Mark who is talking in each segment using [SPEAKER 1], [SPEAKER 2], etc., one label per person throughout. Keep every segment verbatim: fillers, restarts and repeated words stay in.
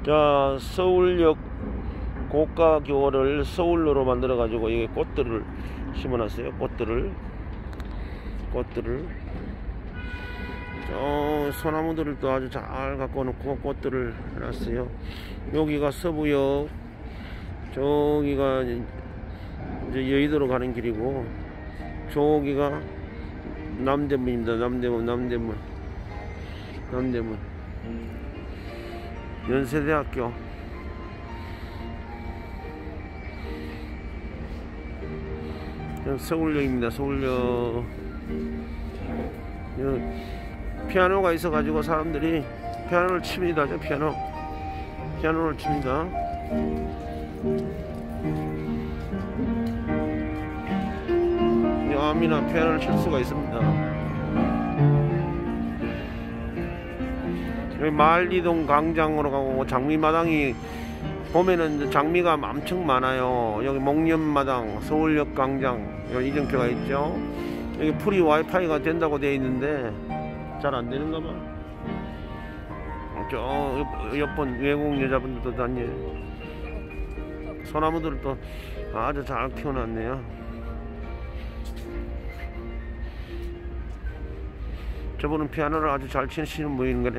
[SPEAKER 1] 자, 서울역 고가 교어를 서울로로 만들어 가지고 여기 꽃들을 심어놨어요. 꽃들을 꽃들을 저 소나무들을 또 아주 잘 갖고 놓고 꽃들을 해놨어요. 여기가 서부역, 저기가 이제 여의도로 가는 길이고, 저기가 남대문입니다. 남대문 남대문 남대문 연세대학교. 서울역입니다. 서울역. 피아노가 있어 가지고 사람들이 피아노를 칩니다. 저 피아노 피아노를 칩니다. 아미나 피아노를 칠 수가 있습니다. 여기 마을이동 광장으로 가고, 장미마당이 보면은 장미가 엄청 많아요. 여기 목련마당, 서울역 광장, 여기 이정표가 있죠. 여기 프리 와이파이가 된다고 되어 있는데 잘 안 되는가 봐. 저 옆번 외국 여자분들도 다녀요. 소나무들을 또 아주 잘 키워놨네요. 저분은 피아노를 아주 잘 치시는 분인 거네.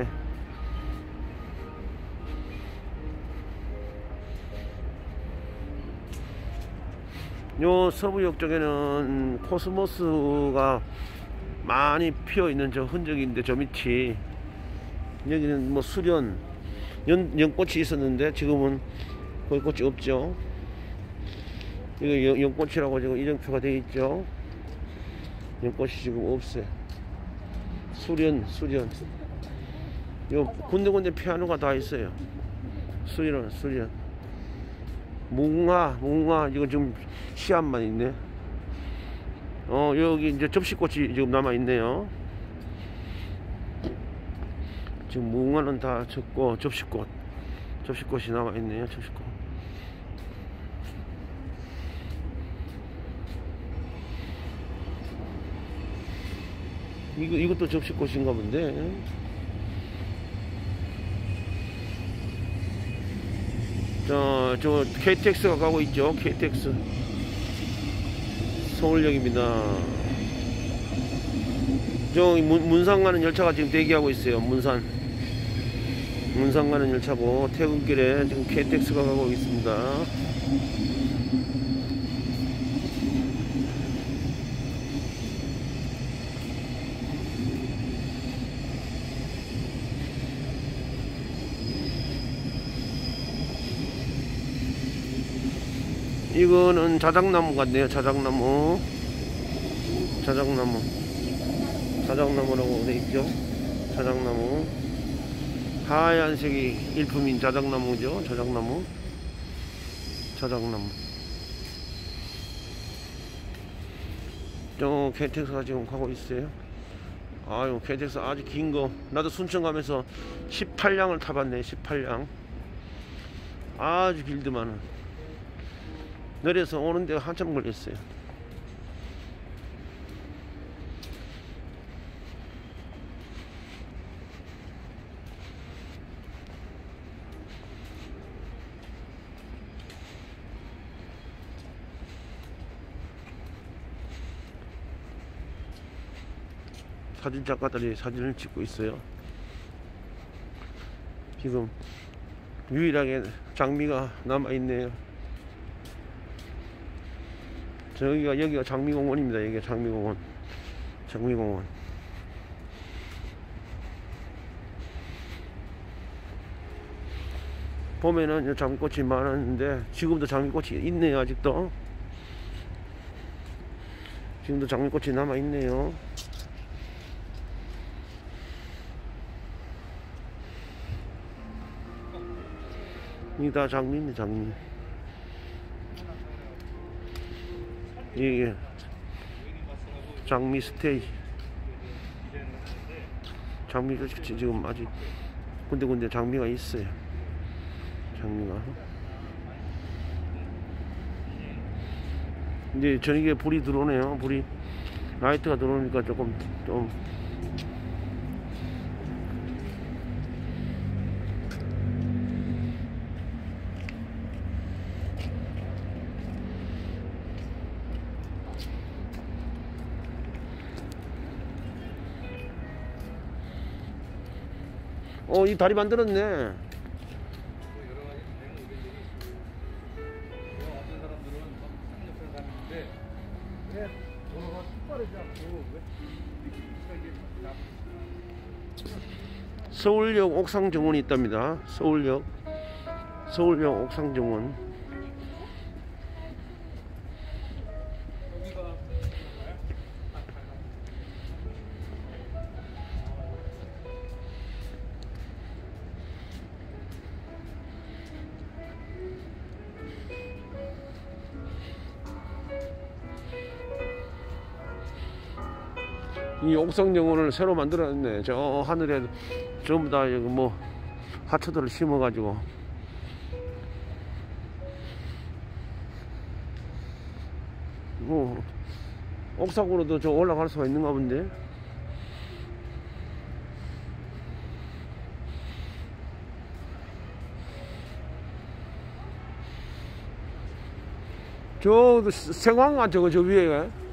[SPEAKER 1] 요 서부역 쪽에는 코스모스가 많이 피어 있는 저 흔적인데, 저 밑이, 여기는 뭐 수련 연, 연꽃이 있었는데 지금은 거기 꽃이 없죠. 이거 연꽃이라고 지금 이정표가 되어 있죠. 연꽃이 지금 없어요. 수련 수련 요 군데군데 피아노가 다 있어요. 수련 수련 무궁화 무궁화 이거 지금 씨앗만 있네. 어 여기 이제 접시꽃이 지금 남아 있네요. 지금 무궁화는 다 졌고 접시꽃 접시꽃이 남아 있네요. 접시꽃. 이거 이것도 접시꽃인가 본데. 자, 저 케이티엑스가 가고 있죠. 케이티엑스 서울역입니다. 저기 문, 문산 가는 열차가 지금 대기하고 있어요. 문산 문산 가는 열차고, 퇴근길에 지금 케이티엑스가 가고 있습니다. 이거는 자작나무 같네요. 자작나무 자작나무 자작나무라고 되어있죠. 자작나무, 하얀색이 일품인 자작나무죠. 자작나무 자작나무. 저 케이티엑스가 지금 가고 있어요. 아유, 케이티엑스 아주 긴거. 나도 순천 가면서 십팔 량을 타봤네. 십팔 량 아주 길더만은. 내려서 오는데 한참 걸렸어요. 사진 작가들이 사진을 찍고 있어요. 지금 유일하게 장미가 남아 있네요. 저기가 여기가 장미공원입니다. 여기가 장미공원. 장미공원. 보면은 장미꽃이 많았는데 지금도 장미꽃이 있네요. 아직도 지금도 장미꽃이 남아 있네요. 이게 다 장미입니다. 장미. 이게 장미 스테이. 장미가 지금 아직 군데군데 장미가 있어요. 장미가. 이제 저녁에 불이 들어오네요. 불이 라이트가 들어오니까 조금 좀 어, 이 다리 만들었네.
[SPEAKER 2] 여러 가지 다양한 의견들이 있습니다. 어떤 사람들은 막 삼겹살 사는데 왜 도로가 똑바르지 않고 왜 이렇게 이게
[SPEAKER 1] 서울역 옥상 정원이 있답니다. 서울역 서울역 옥상 정원.
[SPEAKER 2] 여기가
[SPEAKER 1] 이 옥상 정원을 새로 만들었네. 저 하늘에 전부 다 여기 뭐 하초들을 심어가지고. 뭐 옥상으로도 저 올라갈 수가 있는가 본데. 저 생황아 저거 저 위에